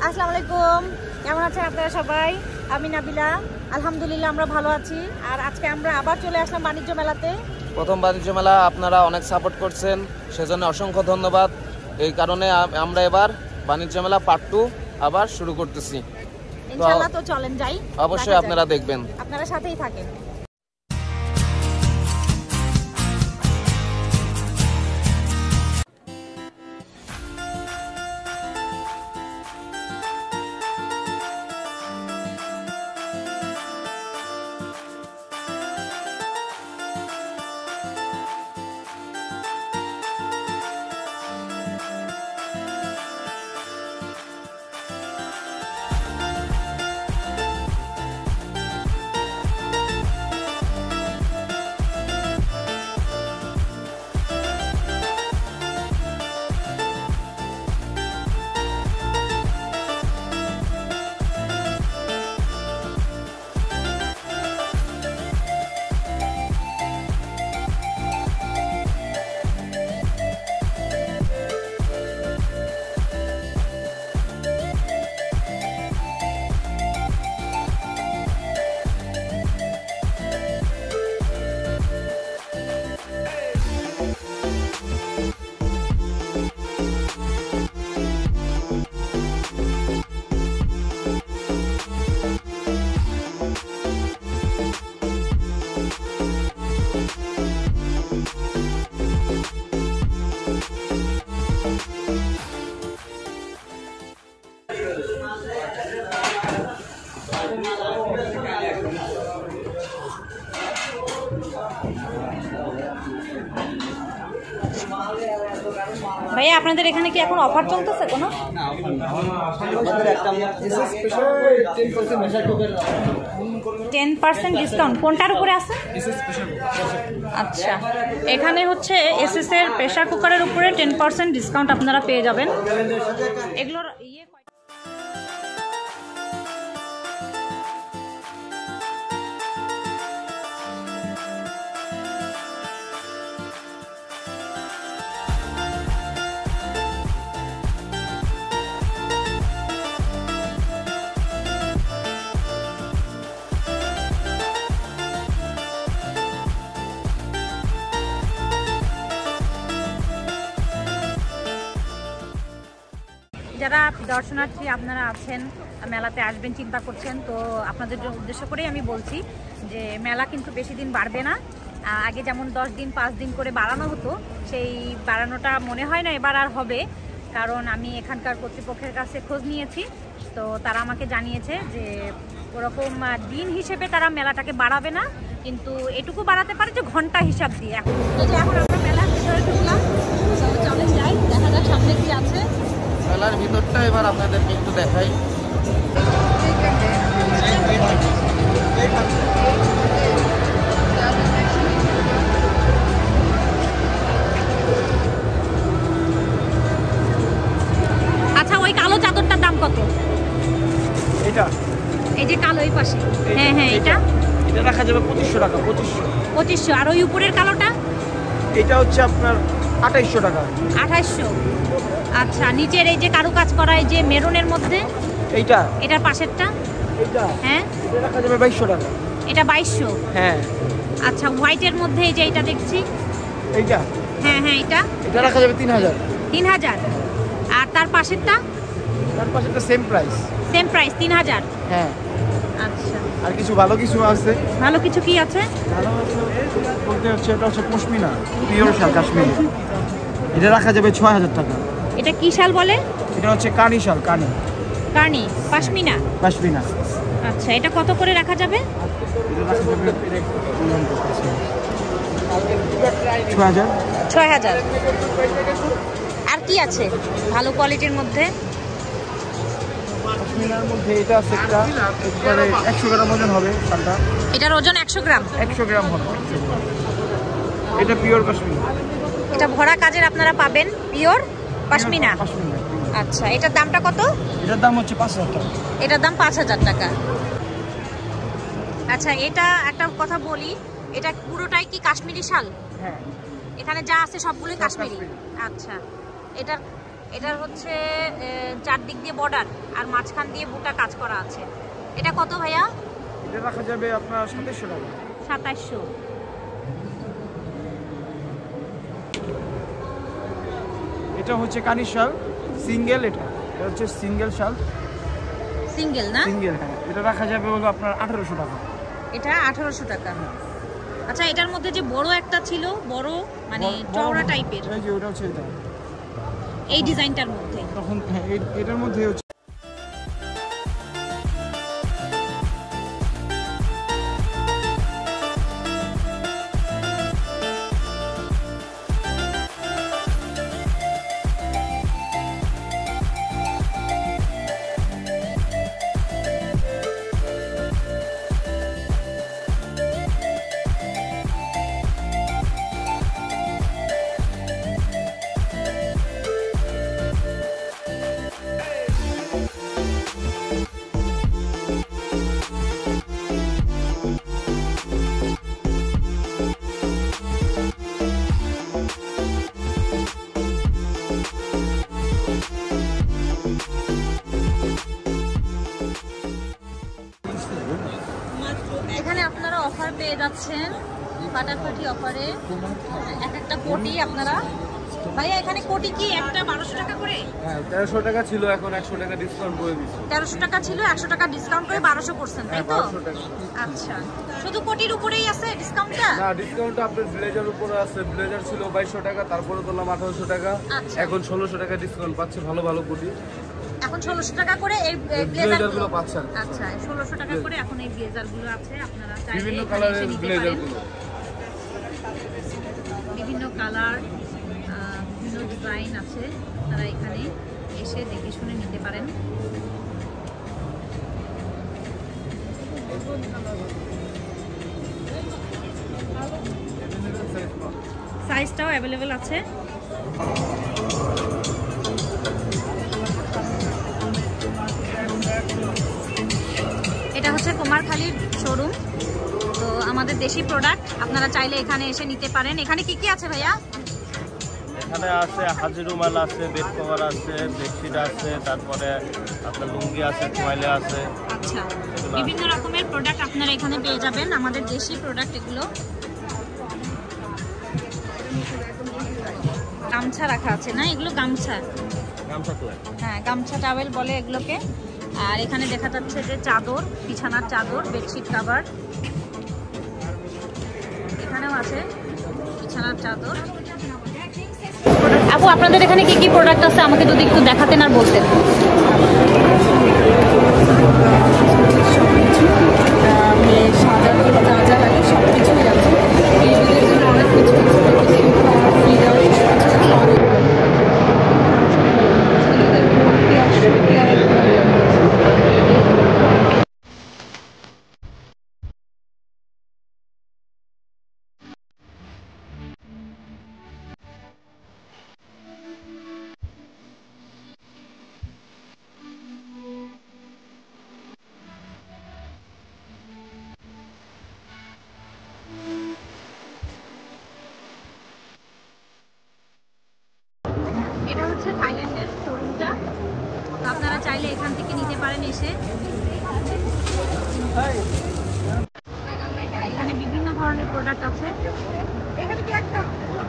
আসসালামু আলাইকুম, কেমন আছেন আপনারা সবাই? আমি নাবিলা, আলহামদুলিল্লাহ আমরা ভালো আছি। আর আজকে আমরা আবার চলে আসলাম বাণিজ্য মেলাতে। প্রথম বাণিজ্য মেলা, আপনারা অনেক সাপোর্ট করছেন, সেজন্য অসংখ্য ধন্যবাদ। এই কারণে আমরা এবার বাণিজ্য মেলা পার্ট 2 আবার শুরু করতেছি। ইনশাআল্লাহ, তো চলেন যাই, অবশ্যই আপনারা দেখবেন, আপনারা সাথেই থাকেন। ভাইয়া, আপনাদের এখানে কি এখন অফার চলতেছে কোনো? 10% ডিসকাউন্ট কোনটার উপরে আছে? আচ্ছা, এখানে হচ্ছে এসএস এর প্রেসার কুকারের উপরে 10% ডিসকাউন্ট আপনারা পেয়ে যাবেন। এগুলোর যারা দর্শনার্থী আপনারা আছেন, মেলাতে আসবেন চিন্তা করছেন, তো আপনাদের উদ্দেশ্য করেই আমি বলছি যে মেলা কিন্তু বেশি দিন বাড়বে না। আগে যেমন 10 দিন 5 দিন করে বাড়ানো হতো, সেই বাড়ানোটা মনে হয় না এবার আর হবে। কারণ আমি এখানকার কর্তৃপক্ষের কাছে খোঁজ নিয়েছি, তো তারা আমাকে জানিয়েছে যে ওরকম দিন হিসেবে তারা মেলাটাকে বাড়াবে না, কিন্তু এটুকু বাড়াতে পারে যে ঘন্টা হিসাব দিয়ে। এখন আমরা মেলার ভিতরে ঢুকলাম, চলে যাই, দেখা যাক সামনে কি আছে। মেলার ভিতরটা এবার আপনাদেরকে একটু দেখাই। আচ্ছা, ওই কালো চাদরটার দাম কত? এটা এই যে কালো এই পাশে, হ্যাঁ হ্যাঁ, এটা রাখা যাবে 2500 টাকা। 2500। আর ওই উপরের কালোটা? এটা হচ্ছে আপনার 2800 টাকা। 2800। আচ্ছা, নিচের এই যে কারুকাজ করা এই যে মেরুনের মধ্যে এটার পাশেরটা? হ্যাঁ, এটা রাখা যাবে 2200 টাকা। এটা 2200? হ্যাঁ। আচ্ছা, হোয়াইটের মধ্যে এই যে এটা দেখছি, হ্যাঁ হ্যাঁ, এটা রাখা যাবে 3000। 3000। আর তার পাশেরটা? তার পাশেরটা সেম প্রাইস। 3000? হ্যাঁ। আচ্ছা, আর কিছু ভালো কিছু আছে। ভালো কিছু কি আছে? ভালো আছে বলতে হচ্ছে এটা হচ্ছে পশমিনা, পিওর শাল কাশ্মীরি। এটা রাখা যাবে 6000 টাকা। এটা কি শাল বলে? এটা হচ্ছে কানি শাল, কানি পাশমিনা। আচ্ছা, এটা কত করে রাখা যাবে? এটা রাখা যাবে 6000। আর কি আছে ভালো কোয়ালিটির মধ্যে? পশমিনার মধ্যে এটা আছে একটা, একবারে 100 গ্রাম ওজন হবে শালটা। এটার ওজন 100 গ্রাম? 100 গ্রাম হবে। এটা পিওর পশমিনা। এটা ভরা কাজের আপনারা পাবেন, পিওর পশমিনা। আচ্ছা, এটার দামটা কত? এটার দাম হচ্ছে 5000 টাকা। এটার দাম 5000 টাকা। আচ্ছা, এটা একটা কথা বলি, এটা পুরোটাই কি কাশ্মীরি শাল? হ্যাঁ, এখানে যা আছে সবগুলোই কাশ্মীরি। আচ্ছা, এটার এটার হচ্ছে চারদিক দিয়ে বর্ডার আর মাঝখান দিয়ে বুটা কাজ করা আছে। এটা কত ভাইয়া? এটা রাখা যাবে আপনার 2700 টাকা। 2700। এটা হচ্ছে কানি শাল সিঙ্গেল, এটা হচ্ছে সিঙ্গেল শাল। সিঙ্গেল না? সিঙ্গেল, হ্যাঁ। এটা রাখা যাবে হলো আপনার 1800 টাকা। এটা 1800 টাকা। আচ্ছা, এটার মধ্যে যে বড় একটা ছিল, বড় মানে চওড়া টাইপের, এই যে ওটা হচ্ছে এটা, এই ডিজাইনটার মধ্যে তখন হ্যাঁ এটার মধ্যে হচ্ছে এখানে আপনারা অফার পেয়ে যাচ্ছেন, ফাটাফাটি অফারে এক একটা কোটি আপনারা। ভাইয়া এখানে কোটি কি একটা 1200 টাকা করে? হ্যাঁ, 1300 টাকা ছিল, এখন 100 টাকা ডিসকাউন্ট করে দিচ্ছি। 1300 টাকা ছিল, 100 টাকা ডিসকাউন্ট করে 1200 করছেন, তাই তো? 1200 টাকা। আচ্ছা, শুধু কোটির উপরেই আছে ডিসকাউন্টটা? না, ডিসকাউন্টটা আপনার ব্লেজার উপরে আছে। ব্লেজার ছিল 2200 টাকা, তারপরে দিলাম 1800 টাকা। আচ্ছা। এখন 1600 টাকা ডিসকাউন্ট পাচ্ছে, ভালো ভালো কোটি। এখন 1600 টাকা করে এই ব্লেজারগুলো পাচ্ছেন। আচ্ছা, 1600 টাকা করে এখন এই ব্লেজারগুলো আছে, আপনারা চাইলে বিভিন্ন এখানে কালারের এসে নিতে পারেন। ব্লেজারগুলো। বিভিন্ন কালার, বিভিন্ন ডিজাইন আছে, আপনারা এখানে এসে দেখে শুনে নিতে পারেন। সাইজটাও অ্যাভেলেবেল আছে। এটা হচ্ছে কুমারখালীর শোরুম, তো আমাদের দেশি প্রোডাক্ট আপনারা চাইলে এখানে এসে নিতে পারেন। এখানে কি কি আছে ভাইয়া? এখানে আছে হাজি রুমাল আছে, বেড কভার আছে, বেডশিট আছে, তারপরে আপনার লুঙ্গি আছে, তোয়ালে আছে। আচ্ছা, বিভিন্ন রকমের প্রোডাক্ট আপনারা এখানে পেয়ে যাবেন, আমাদের দেশি প্রোডাক্ট এগুলো। গামছা রাখা আছে না? এগুলো গামছা, গামছা তো হ্যাঁ গামছা টাওয়েল বলে এগুলোকে। আর এখানে দেখা যাচ্ছে যে চাদর, বিছানার চাদর, বেডশিট কভার, এখানেও আছে বিছানার চাদর। আপু, আপনাদের এখানে কি কি প্রোডাক্ট আছে আমাকে যদি একটু দেখাতেন আর বলতেন। এটা হচ্ছে থাইল্যান্ডের শোরুমটা, আপনারা চাইলে এখান থেকে নিতে পারেন এসে। এখানে বিভিন্ন ধরনের প্রোডাক্ট আছে। এখানে কি একটা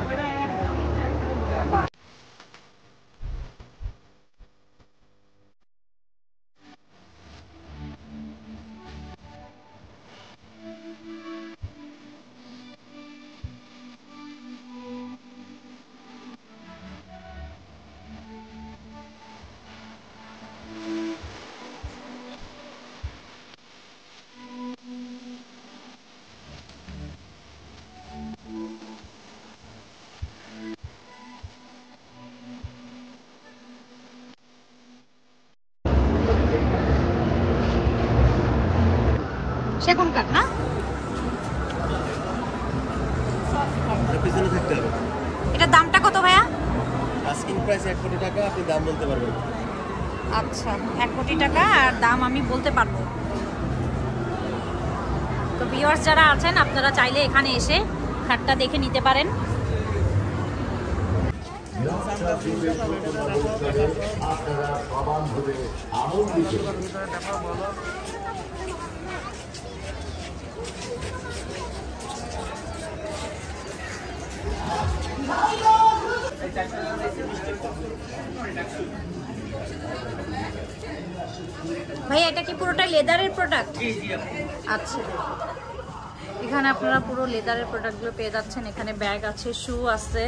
সেগুন কাঠ না? পিছনে থাকতে হবে। এটার দামটা কত ভাইয়া? আস্কিং প্রাইস 1 কোটি টাকা, আপনি দাম বলতে পারবেন। আচ্ছা, 1 কোটি টাকা, আর দাম আমি বলতে পারবো। তো ভিউয়ার্স যারা আছেন আপনারা চাইলে এখানে এসে খাটটা দেখে নিতে পারেন। ভাই এটা কি পুরোটাই লেদারের প্রোডাক্ট? আচ্ছা, এখানে আপনারা পুরো লেদারের প্রোডাক্টগুলো পেয়ে যাচ্ছেন। এখানে ব্যাগ আছে, শু আছে।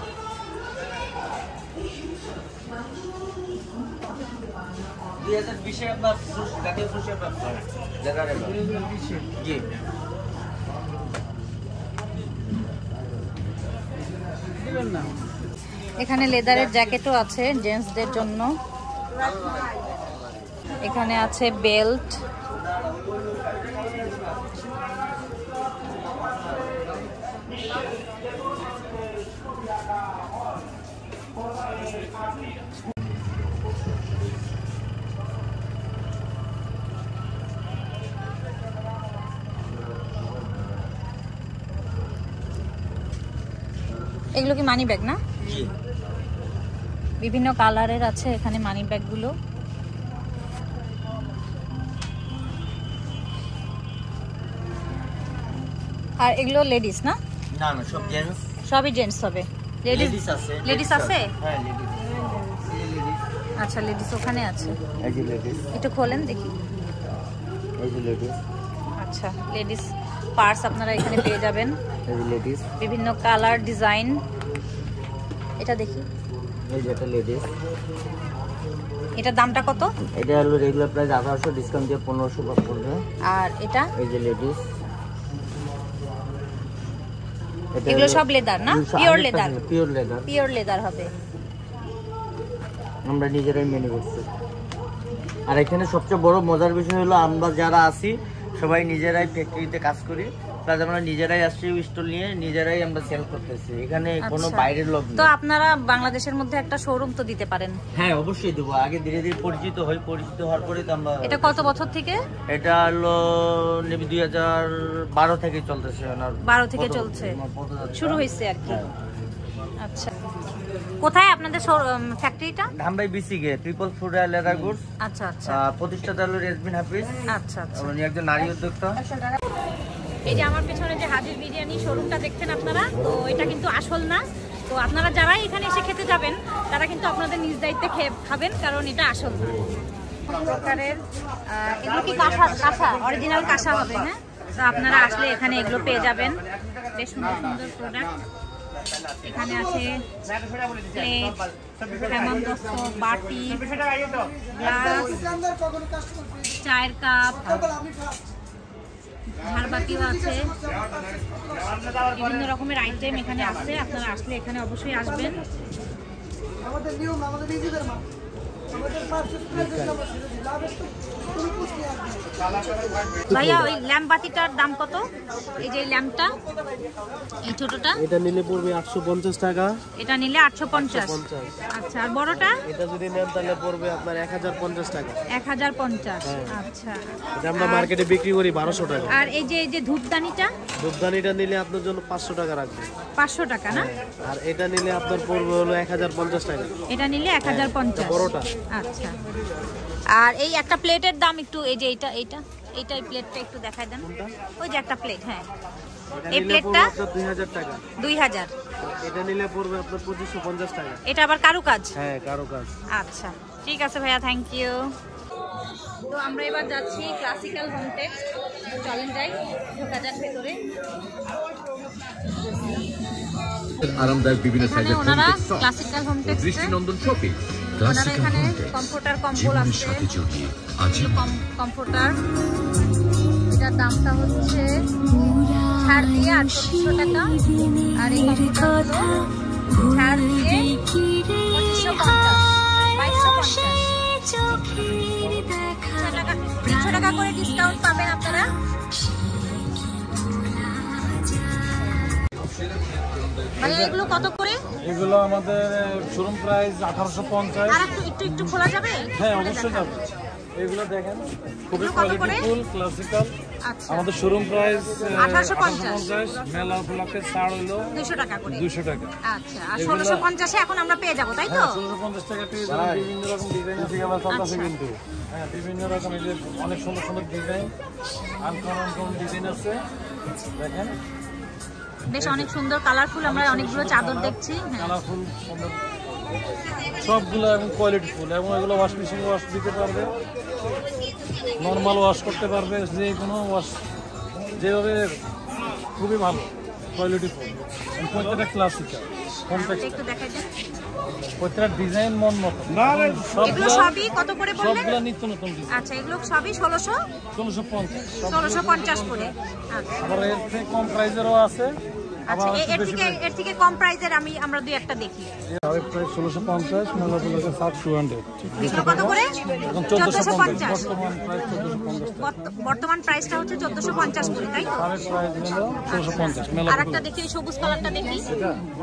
এখানে লেদারের জ্যাকেটও আছে জেন্টসদের জন্য। এখানে আছে বেল্ট, এগুলো কি মানি ব্যাগ না? বিভিন্ন কালারের আছে এখানে মানি ব্যাগগুলো। আর এগুলো লেডিস না? না না, সব জেন্টস। সবই জেন্টস হবে। লেডিস আছে। লেডিস আছে? হ্যাঁ, লেডিস। আচ্ছা, লেডিস ওখানে আছে। এই যে লেডিস। একটু খোলেন দেখি। এই যে লেডিস। আচ্ছা, লেডিস পার্স আপনারা এখানে পেয়ে যাবেন। এই যে লেডিস। বিভিন্ন কালার, ডিজাইন। এটা দেখি। এই যে এটা লেডিস। এটার দামটা কত? এটা হলো রেগুলার প্রাইস 1800, ডিসকাউন্ট দিয়ে 1500 পড়বে। আর এটা? এই যে লেডিস। এগুলো সব লেদার না? Pure leather. Pure leather. Pure leather হবে। আমরা নিজেরাই ম্যানুফ্যাকচার। আর এখানে সবচেয়ে বড় মজার বিষয় হলো আমরা যারা আছি সবাই নিজেরাই ফ্যাক্টরিতে কাজ করি, প্লাস আমরা নিজেরাই আসছি স্টল নিয়ে নিজেরাই আমরা সেল করতেছি। এখানে কোনো বাইরের লোক নেই। তো আপনারা বাংলাদেশের মধ্যে একটা শোরুম তো দিতে পারেন। হ্যাঁ, অবশ্যই দেবো। আগে ধীরে ধীরে পরিচিত হওয়ার পরে তো আমরা। এটা কত বছর থেকে? এটা হলো 2012 থেকে চলতেছে। 12 থেকে চলছে, শুরু হয়েছে আর কি। আচ্ছা, কোথায় আপনাদের ফ্যাক্টরিটা? ধামরাই বিসিকে ট্রিপল ফুড লেদার গুডস। আচ্ছা আচ্ছা। প্রতিষ্ঠাতা হলো রেজবিন হাফিজ। আচ্ছা আচ্ছা। উনি একজন নারী উদ্যোক্তা। এই যে আমার পেছনে যে হাজির বিরিয়ানি শোরুমটা দেখছেন আপনারা, তো এটা কিন্তু আসল না। তো আপনারা যারা এখানে এসে খেতে যাবেন তারা কিন্তু আপনাদের নিজ দায়িত্বে খাবেন, কারণ এটা আসল না। প্রকারের এগুলো কি কাঁসা অরিজিনাল কাঁসা হবে? হ্যাঁ, তো আপনারা আসলে এখানে এগুলো পেয়ে যাবেন। বেশ সুন্দর সুন্দর প্রোডাক্ট এখানে আছে। প্লেট, হেমন্তস্ত, বাটি, গ্লাস, চায়ের কাপ, ঝাড়বাতিও আছে। বিভিন্ন রকমের আইটেম এখানে আছে। আপনারা আসলে এখানে অবশ্যই আসবেন। ভাইয়া, ওই ল্যাম্প বাতিটার দাম কত? এই যে ল্যাম্পটা, এই ছোটটা, এটা নিলে পড়বে 850 টাকা। এটা নিলে 850। আচ্ছা, আর বড়টা? এটা যদি নেন তাহলে পড়বে আপনার 1050 টাকা। 1050। আচ্ছা, এটা আমরা মার্কেটে বিক্রি করি 1200 টাকা। আর এই যে ধূপদানিটা? ধূপদানিটা নিলে আপনার জন্য 500 টাকা রাখবে। 500 টাকা না? আর এটা নিলে আপনার পড়বে হলো 1050 টাকা। এটা নিলে 1050। বড়টা। আচ্ছা, আর এই একটা প্লেটের দাম একটু, এই যে এইটা এই প্লেটটা একটু দেখাই দেন। ওই যে একটা প্লেট, হ্যাঁ, এই প্লেটটা 2000 টাকা। 2000। এটা নিলে পড়বে আপনার 2550 টাকা। এটা আবার কারুকাজ? হ্যাঁ, কারুকাজ। আচ্ছা, ঠিক আছে ভাইয়া, থ্যাংক ইউ। তো আমরা এবার যাচ্ছি ক্লাসিক্যাল হোম টেক্সট। চলেন যাই, ঢোকা যাক ভেতরে। আরামদায়ক বিভিন্ন সাইজের হোম ওনারা টেক্সট ক্লাসিক্যাল হোম টেক্সট, দৃষ্টিনন্দন শপিং। ওনারা এখানে কমফোর্টার কম্বল আছে। কমফোর্টার, এটার দামটা হচ্ছে ছাড় দিয়ে 800 টাকা। আর এই কমফোর্টারগুলো ছাড় দিয়ে 2550, 2250। 300 টাকা করে ডিসকাউন্ট পাবেন আপনারা। ভাই, এগুলো কত করে? এগুলো আমাদের শোরুম প্রাইস 1850। আর একটু খোলা যাবে? হ্যাঁ, অবশ্যই যাবে। এগুলো দেখেন খুবই এগুলো কত করে? কোয়ালিটিফুল ক্লাসিক্যাল। আচ্ছা আমাদের শোরুম প্রাইস 1850 মেলা উপলক্ষে ছাড় হইলো 200 টাকা করে। 200 টাকা। আচ্ছা আর 1650 এ এখন আমরা পেয়ে যাব তাই তো? 1650 টাকা পেয়ে যাবেন। বিভিন্ন রকম ডিজাইন আছে গেলা চলতেছে কিন্তু। হ্যাঁ বিভিন্ন রকম এই যে অনেক সুন্দর সুন্দর ডিজাইন, আনকমন ডিজাইন আছে দেখেন। বেশ অনেক সুন্দর কালারফুল, আমরা অনেকগুলো চাদর দেখছি। হ্যাঁ কালারফুল সুন্দর সবগুলো এবং কোয়ালিটিফুল, এবং এগুলো ওয়াশ মেশিনে ওয়াশ দিতে পারবে, নর্মাল ওয়াশ করতে পারবে, যে কোনো ওয়াশ যেভাবে খুবই ভালো কোয়ালিটিফুল। প্রত্যেকটা ক্লাসিক্যাল একটু দেখাই দেন। প্রত্যেকটা ডিজাইন মন মতো। এগুলো সবই কত করে বললেন? সবগুলো নিত্য নতুন ডিজাইন। আচ্ছা এগুলো সবই 1650 করে। আচ্ছা আবার এর থেকে কম প্রাইজেরও আছে। আচ্ছা এর থেকে কম প্রাইজের আমরা দুই একটা দেখি। আরেক প্রাইস 1650, মেলা উপলক্ষে 200। এগুলো কত করে? এখন 1450 1450। বর্তমান প্রাইস 1450। বর্তমান প্রাইসটা হচ্ছে 1450 করে তাই তো? আরেক প্রাইস হলো 1650 মেলা আর একটা দেখি, সবুজ কালারটা দেখি। জি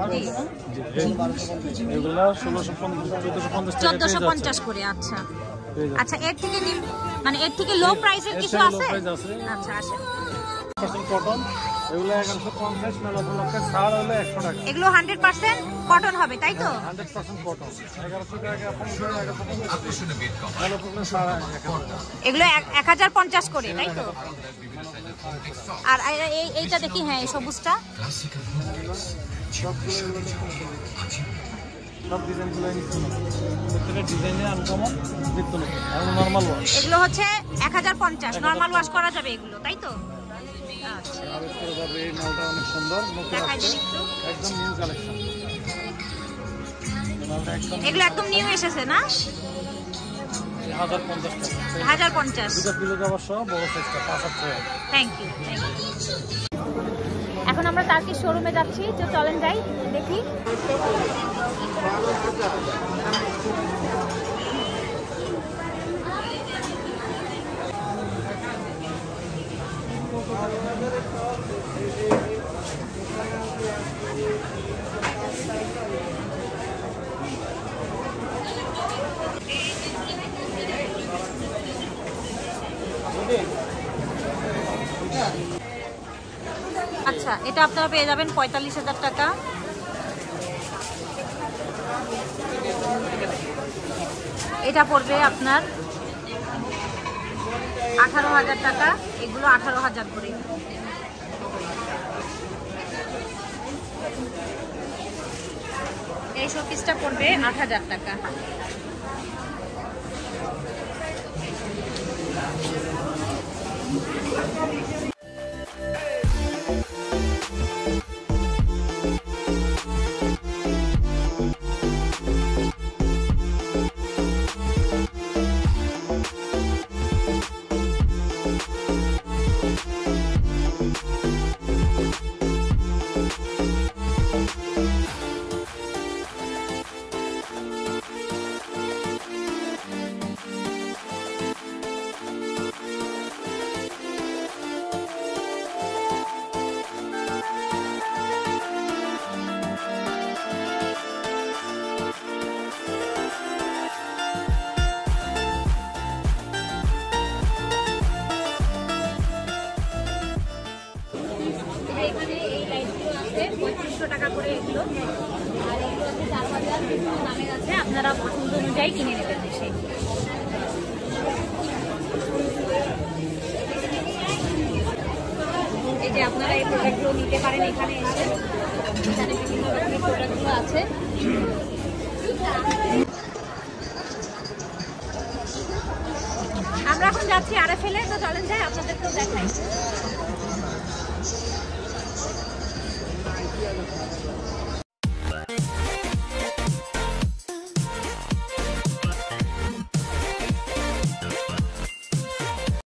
এগুলা 1450 টাকা 1450 করে। আচ্ছা আচ্ছা এর থেকে মানে এর থেকে লো প্রাইসের কিছু আছে? আচ্ছা আসে। কটন এগুলো 1150, মেলা উপলক্ষে ছাড় হলো 100 টাকা। এগুলো 100% কটন হবে তাই তো? 100% কটন 1100 টাকা, 1150 মেলা উপলক্ষে ছাড় 1000 টাকা। এগুলো 1050 করে তাই তো? আর এইটা দেখি, হ্যাঁ এই সবুজটা। সব ডিজাইনগুলো নিত্য নতুন, প্রত্যেকটা ডিজাইনে আনকমন, নিত্য নতুন এবং নরমাল ওয়াশ। এগুলো হচ্ছে 1050, নরমাল ওয়াশ করা যাবে এগুলো তাই তো? আচ্ছা আবেশ করে যাবে। এই মালটা অনেক সুন্দর, নতুন দেখাই আসছে, দিন একটু। একদম নিউ কালেকশন। মালটা একদম এগুলো একদম নিউ এসেছে না? 1050 টাকা। 1050। দুটো পিলো কভার সহ বড় সাইজটা 5 থ্যাংক ইউ। এখন আমরা তার্কির শোরুমে যাচ্ছি, তো চলেন যাই দেখি। আচ্ছা এটা আপনারা পেয়ে যাবেন 45,000 টাকা। এটা পড়বে আপনার 18,000 টাকা। এগুলো 18,000 করে। এই শোপিসটা পড়বে 8,000 টাকা। এখানে এই লাইটগুলো আছে 3500 টাকা করে এগুলো, আর এগুলো আছে 4000 বিভিন্ন দামের আছে, আপনারা পছন্দ অনুযায়ী কিনে নেবেন এসে। এই যে আপনারা এই প্রোডাক্টগুলো নিতে পারেন এখানে এসে, এখানে বিভিন্ন রকমের প্রোডাক্টগুলো আছে। আমরা এখন যাচ্ছি আরএফএল-এ, তো চলেন যাই আপনাদেরকেও দেখাই।